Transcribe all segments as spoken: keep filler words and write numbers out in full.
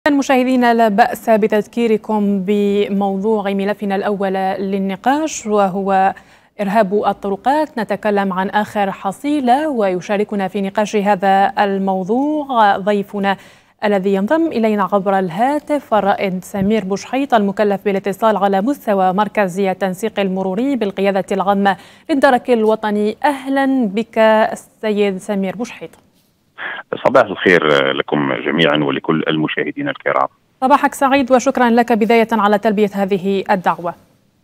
مشاهدينا، لا بأس بتذكيركم بموضوع ملفنا الأول للنقاش، وهو إرهاب الطرقات. نتكلم عن آخر حصيلة، ويشاركنا في نقاش هذا الموضوع ضيفنا الذي ينضم إلينا عبر الهاتف الرائد سمير بوشحيط، المكلف بالاتصال على مستوى مركز التنسيق المروري بالقيادة العامة للدرك الوطني. أهلا بك السيد سمير بوشحيط. صباح الخير لكم جميعا ولكل المشاهدين الكرام. صباحك سعيد، وشكرا لك بداية على تلبية هذه الدعوة.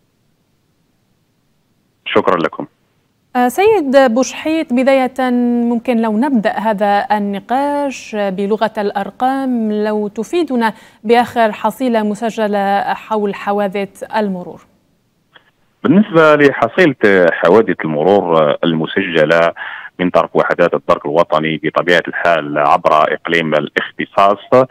شكرا لكم. سيد بوشحيط، بداية ممكن لو نبدأ هذا النقاش بلغة الأرقام، لو تفيدنا بآخر حصيلة مسجلة حول حوادث المرور. بالنسبة لحصيلة حوادث المرور المسجلة من طرف وحدات الدرك الوطني بطبيعة الحال عبر إقليم الاختصاص،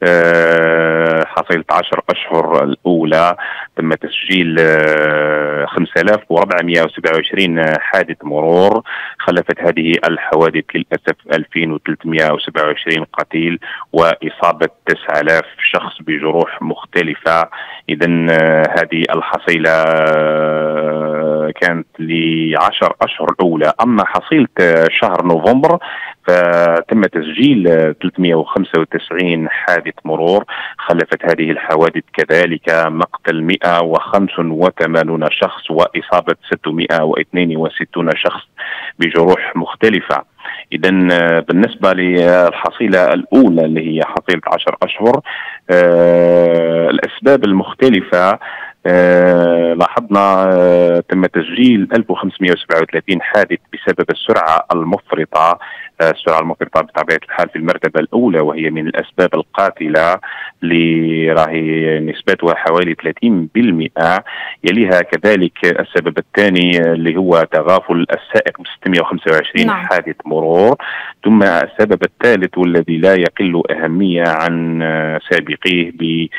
حصيلة عشر أشهر الأولى تم تسجيل خمسة آلاف وأربعمائة وسبعة وعشرين حادث مرور. خلفت هذه الحوادث للأسف ألفين وثلاثمائة وسبعة وعشرين قتيل وإصابة تسعة آلاف شخص بجروح مختلفة. إذن هذه الحصيلة كانت لعشر أشهر الأولى. أما حصيلة شهر نوفمبر فتم تسجيل ثلاثمائة وخمسة وتسعين حادث مرور. خلفت هذه الحوادث كذلك مقتل مئة وخمسة وثمانين شخص وإصابة ستمائة واثنين وستين شخص بجروح مختلفة. إذا بالنسبة للحصيلة الأولى اللي هي حصيلة عشر أشهر، آه الأسباب المختلفة، آه لاحظنا آه تم تسجيل ألف وخمسمائة وسبعة وثلاثين حادث بسبب السرعة المفرطة. آه السرعة المفرطة بطبيعة الحال في المرتبة الأولى، وهي من الأسباب القاتلة اللي راهي نسبتها حوالي ثلاثين بالمئة. يليها كذلك السبب الثاني اللي هو تغافل السائق ب ستمائة وخمسة وعشرين نعم. حادث مرور. ثم السبب الثالث والذي لا يقل أهمية عن سابقيه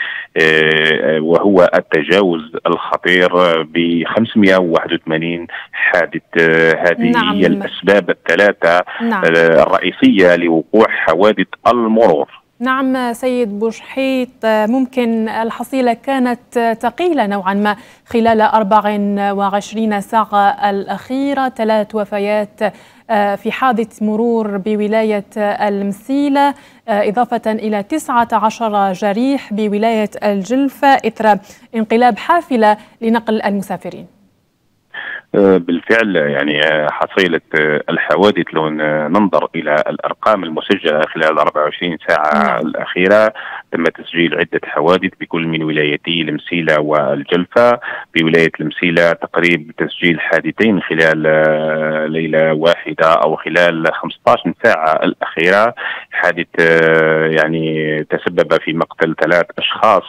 وهو التجاوز الخطير ب خمسمائة وواحد وثمانين حادث. هذه نعم. هي الأسباب الثلاثة نعم. الرئيسية لوقوع حوادث المرور. نعم سيد بوشحيط، ممكن الحصيلة كانت ثقيلة نوعا ما خلال أربع وعشرين ساعة الأخيرة. ثلاث وفيات في حادث مرور بولاية المسيلة، إضافة إلى تسعة عشر جريح بولاية الجلفة إثر انقلاب حافلة لنقل المسافرين. بالفعل يعني حصيلة الحوادث لو ننظر إلى الأرقام المسجلة خلال أربع وعشرين ساعة الأخيرة، تم تسجيل عدة حوادث بكل من ولايتي المسيلة والجلفة. بولاية المسيلة تقريب تسجيل حادثين خلال ليلة واحدة أو خلال خمسة عشر ساعة الأخيرة. حادث يعني تسبب في مقتل ثلاث أشخاص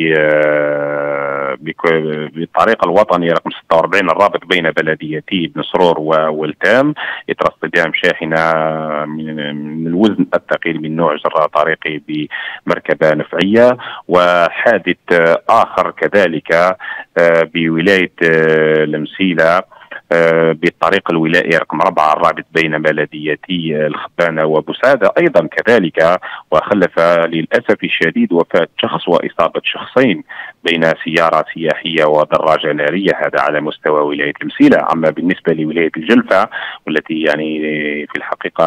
بالطريق الوطني رقم ستة وأربعين الرابط بين بلديتي بن سرور وولتام إثر اصطدام شاحنة من الوزن الثقيل من نوع جرار طريقي بمركبة نفعية. وحادث آخر كذلك بولاية المسيلة بالطريق الولائي رقم أربعة الرابط بين بلديتي الخبانة وبسادة أيضا كذلك، وخلف للأسف الشديد وفاة شخص وإصابة شخصين بين سيارة سياحية ودراجة نارية. هذا على مستوى ولاية المسيلة. أما بالنسبة لولاية الجلفة والتي يعني في الحقيقة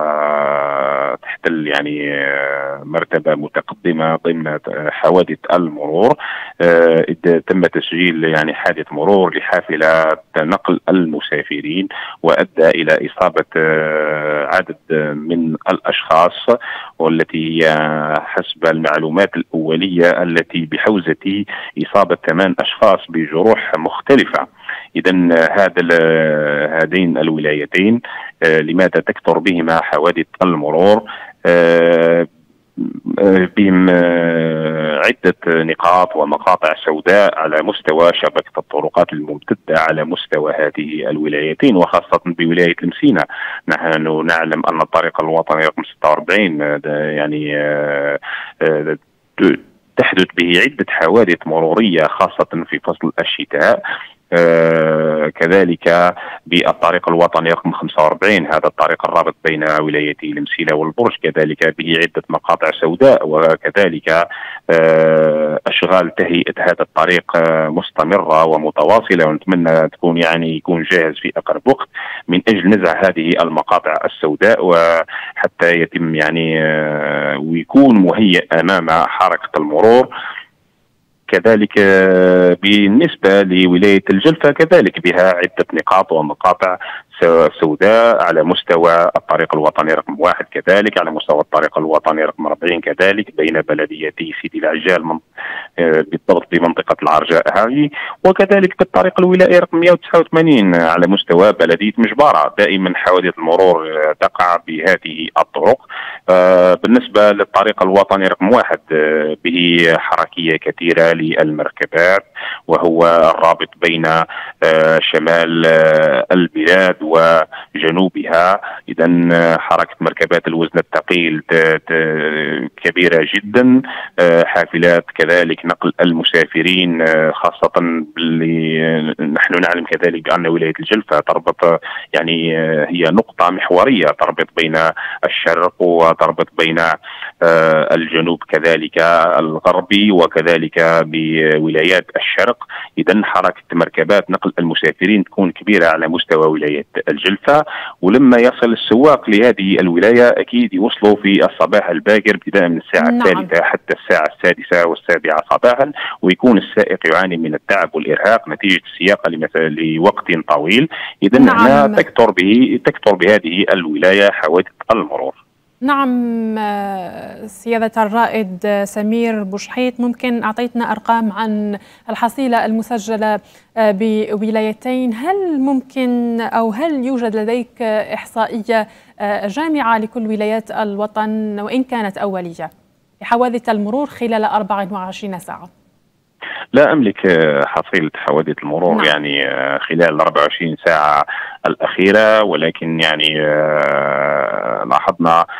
تحتل يعني مرتبة متقدمة ضمن حوادث المرور، تم تسجيل يعني حادث مرور لحافلة نقل المسافرين وأدى إلى إصابة عدد من الأشخاص، والتي هي حسب المعلومات الأولية التي بحوزة إصابة ثمان أشخاص بجروح مختلفة. إذن هذا هذين الولايتين لماذا تكثر بهما حوادث المرور؟ بهم عدة نقاط ومقاطع سوداء على مستوى شبكة الطرقات الممتدة على مستوى هذه الولايتين، وخاصة بولاية المسينة. نحن نعلم أن الطريق الوطني رقم ستة وأربعين يعني تحدث به عدة حوادث مرورية خاصة في فصل الشتاء. آه كذلك بالطريق الوطني رقم خمسة وأربعين، هذا الطريق الرابط بين ولايتي المسيلة والبرج، كذلك به عدة مقاطع سوداء، وكذلك آه أشغال تهيئة هذا الطريق آه مستمرة ومتواصلة، ونتمنى تكون يعني يكون جاهز في أقرب وقت من أجل نزع هذه المقاطع السوداء، وحتى يتم يعني آه ويكون مهيئ أمام حركة المرور. كذلك بالنسبة لولاية الجلفة كذلك بها عدة نقاط ومقاطع سوداء على مستوى الطريق الوطني رقم واحد، كذلك على مستوى الطريق الوطني رقم أربعين، كذلك بين بلديتي سيدي العجال من بالضبط بمنطقة العرجاء هذه، وكذلك بالطريق الولائي رقم مئة وتسعة وثمانين على مستوى بلدية مجبارة. دائما حوادث المرور تقع بهذه الطرق. بالنسبة للطريق الوطني رقم واحد به حركية كثيرة للمركبات، وهو الرابط بين شمال البلاد وجنوبها. إذا حركة مركبات الوزن الثقيل كبيرة جدا، حافلات كذلك نقل المسافرين، خاصة نحن نعلم كذلك بأن ولاية الجلفة تربط يعني هي نقطة محورية تربط بين الشرق وتربط بين الجنوب كذلك الغربي وكذلك بولايات الشرق. إذا حركة مركبات نقل المسافرين تكون كبيرة على مستوى ولاية الجلفة، ولما يصل السواق لهذه الولاية أكيد يوصلوا في الصباح الباكر ابتداء من الساعة نعم. الثالثة حتى الساعة السادسة والسابعة صباحا، ويكون السائق يعاني من التعب والإرهاق نتيجة السياقة لوقت طويل. إذا نعم. هنا تكثر به تكثر بهذه الولاية حوادث المرور. نعم سيادة الرائد سمير بوشحيط، ممكن أعطيتنا أرقام عن الحصيلة المسجلة بولايتين، هل ممكن أو هل يوجد لديك إحصائية جامعة لكل ولايات الوطن وإن كانت أولية لحوادث المرور خلال أربع وعشرين ساعة؟ لا أملك حصيلة حوادث المرور نعم. يعني خلال أربع وعشرين ساعة الأخيرة، ولكن يعني لاحظنا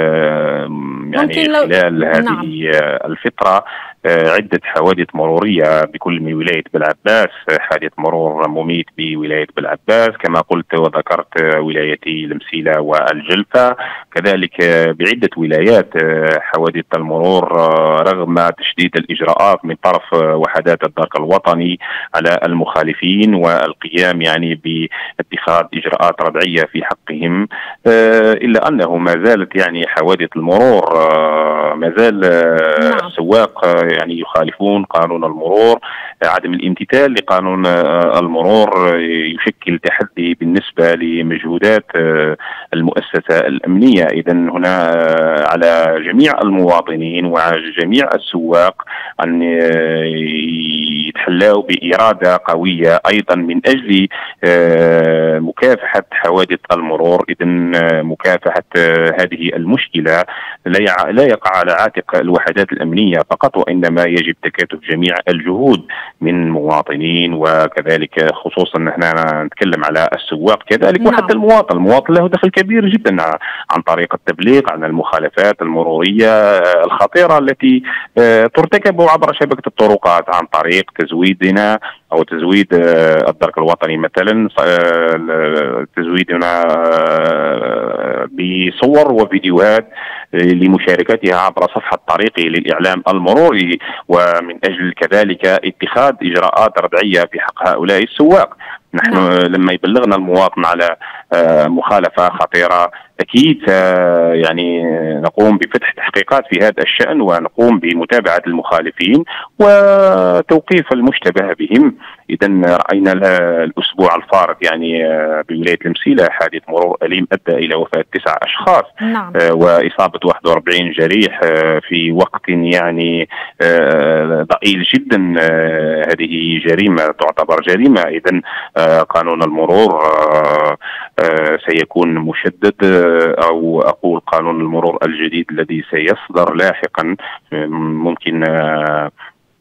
يعني خلال هذه نعم. الفترة عدة حوادث مرورية بكل من ولاية بالعباس، حادث مرور مميت بولاية بالعباس كما قلت وذكرت ولايتي المسيلة والجلفة، كذلك بعدة ولايات حوادث المرور رغم تشديد الإجراءات من طرف وحدات الدرك الوطني على المخالفين والقيام يعني باتخاذ إجراءات ردعية في حقهم، إلا أنه ما زالت يعني حوادث المرور ما زال السواق يعني يخالفون قانون المرور. عدم الامتثال لقانون المرور يشكل تحدي بالنسبة لمجهودات المؤسسة الأمنية. إذا هنا على جميع المواطنين وعلى جميع السواق أن يتحلوا بإرادة قوية أيضا من أجل مكافحة حوادث المرور. إذا مكافحة هذه المشكلة لا يقع على عاتق الوحدات الأمنية فقط، وإنما يجب تكاتف جميع الجهود من مواطنين، وكذلك خصوصا نحن نتكلم على السواق كذلك نعم. وحتى المواطن المواطن له دخل كبير جدا عن طريق التبليغ عن المخالفات المرورية الخطيرة التي ترتكب عبر شبكة الطرقات عن طريق تزويدنا أو تزويد الدرك الوطني مثلا، تزويدنا بصور وفيديوهات لمشاركتها عبر صفحة طريقي للإعلام المروري، ومن أجل كذلك اتخاذ إجراءات ردعية في حق هؤلاء السواق. نحن نعم. لما يبلغنا المواطن على مخالفة خطيرة أكيد يعني نقوم بفتح تحقيقات في هذا الشأن، ونقوم بمتابعة المخالفين وتوقيف المشتبه بهم. إذا رأينا الأسبوع الفارط يعني بولاية المسيلة حادث مرور أليم أدى إلى وفاة تسع أشخاص نعم. وإصابة واحد وأربعين جريح في وقت يعني ضئيل جدا. هذه جريمة تعتبر جريمة. إذا قانون المرور سيكون مشدد، أو أقول قانون المرور الجديد الذي سيصدر لاحقا ممكن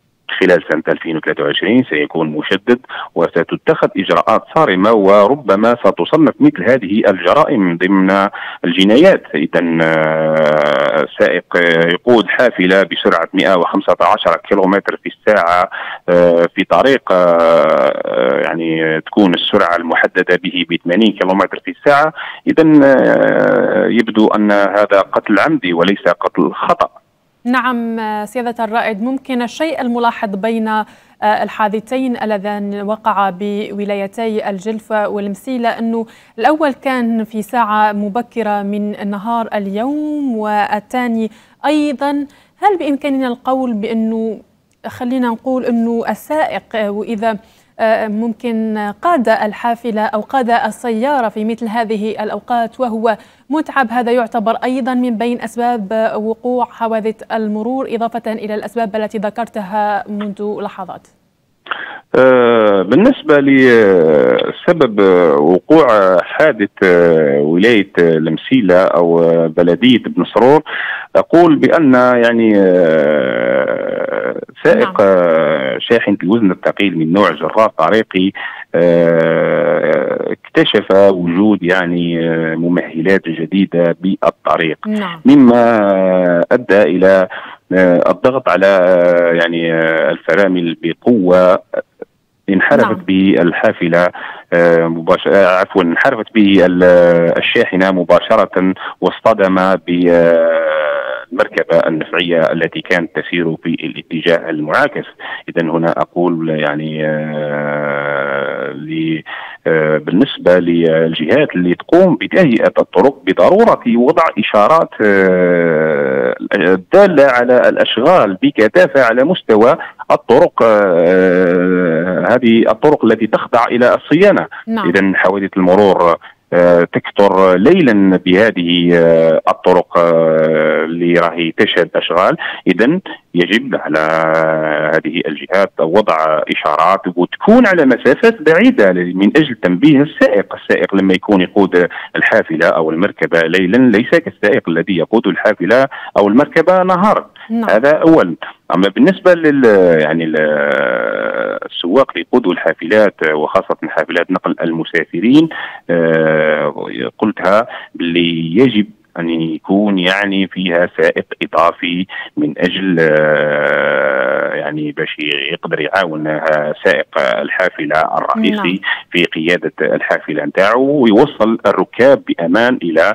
خلال سنة ألفين وثلاثة وعشرين سيكون مشدد، وستتخذ إجراءات صارمة، وربما ستصنف مثل هذه الجرائم ضمن الجنايات. إذا سائق يقود حافلة بسرعة مئة وخمسة عشر كيلومتر في الساعة في طريق يعني تكون السرعة المحددة به ب ثمانين كيلومتر في الساعة، إذا يبدو أن هذا قتل عمدي وليس قتل خطأ. نعم سيادة الرائد، ممكن الشيء الملاحظ بين الحادثين اللذان وقعا بولايتي الجلفة والمسيلة أنه الأول كان في ساعة مبكرة من نهار اليوم، والثاني أيضا هل بإمكاننا القول بأنه خلينا نقول أنه السائق وإذا ممكن قاد الحافلة أو قاد السيارة في مثل هذه الأوقات وهو متعب، هذا يعتبر أيضا من بين أسباب وقوع حوادث المرور، إضافة إلى الأسباب التي ذكرتها منذ لحظات؟ بالنسبة لسبب وقوع حادث ولاية المسيلة أو بلدية بن سرور، أقول بأن يعني سائق شاحنة الوزن الثقيل من نوع جرار طريقي اكتشف وجود يعني ممهلات جديدة بالطريق، مما أدى إلى الضغط على يعني الفرامل بقوة، انحرفت نعم. بالحافلة مباشرة عفوا انحرفت بالشاحنة مباشرة، واصطدم بالمركبة النفعية التي كانت تسير في الاتجاه المعاكس. إذن هنا أقول يعني بالنسبة للجهات اللي تقوم بتهيئة الطرق بضرورة وضع إشارات الدالة على الأشغال بكثافة على مستوى الطرق، هذه الطرق التي تخضع إلى الصيانة. نعم. إذن حوادث المرور تكثر ليلا بهذه الطرق اللي راهي تشهد أشغال، إذن يجب على هذه الجهات وضع إشارات وتكون على مسافات بعيدة من أجل تنبيه السائق. السائق لما يكون يقود الحافلة أو المركبة ليلا ليس كالسائق الذي يقود الحافلة أو المركبة نهارا. نعم. هذا أولا. أما بالنسبة لل يعني السواق اللي يقودوا الحافلات وخاصة حافلات نقل المسافرين، قلتها باللي يجب أن يكون يعني فيها سائق إضافي من أجل يعني باش يقدر يعاون سائق الحافلة الرئيسي في قيادة الحافلة نتاعو، ويوصل الركاب بأمان إلى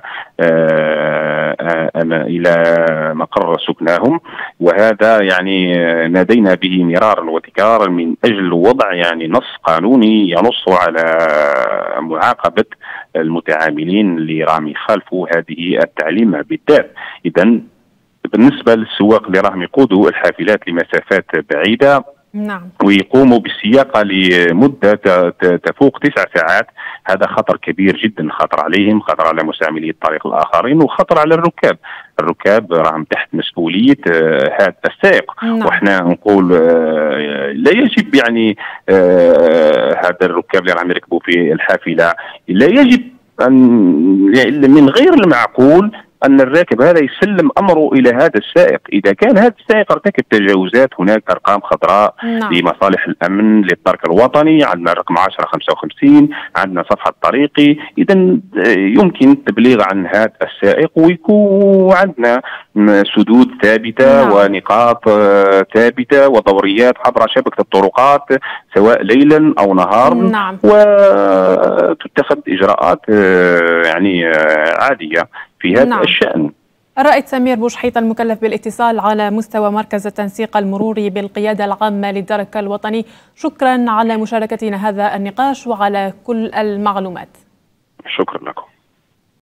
إلى مقر سكناهم. وهذا يعني نادينا به مرارا وتكرارا من أجل وضع يعني نص قانوني ينص على معاقبة المتعاملين اللي راهم يخالفوا هذه التعليمة بالذات. إذن بالنسبة للسواق اللي راهم يقودوا الحافلات لمسافات بعيدة، نعم، ويقوموا بالسياقة لمدة تفوق تسع ساعات، هذا خطر كبير جدا، خطر عليهم، خطر على مساملي الطريق الآخرين، وخطر على الركاب. الركاب راهم تحت مسؤولية هذا السائق. نعم. وإحنا نقول لا يجب يعني هذا الركاب اللي راهم يركبوا في الحافلة لا يجب أن من غير المعقول أن الراكب هذا يسلم أمره إلى هذا السائق. إذا كان هذا السائق ارتكب تجاوزات، هناك أرقام خضراء. نعم. لمصالح الأمن للترك الوطني، عندنا الرقم عشرة خمسة وخمسين، عندنا صفحة طريقي. إذا يمكن التبليغ عن هذا السائق، ويكون عندنا سدود ثابتة. نعم. ونقاط ثابتة ودوريات عبر شبكة الطرقات سواء ليلا أو نهارا. نعم. وتتخذ إجراءات يعني عادية في هذا. نعم. الشأن. الرائد سمير بوشحيط المكلف بالاتصال على مستوى مركز التنسيق المروري بالقيادة العامة للدرك الوطني، شكرا على مشاركتنا هذا النقاش وعلى كل المعلومات. شكرا لكم.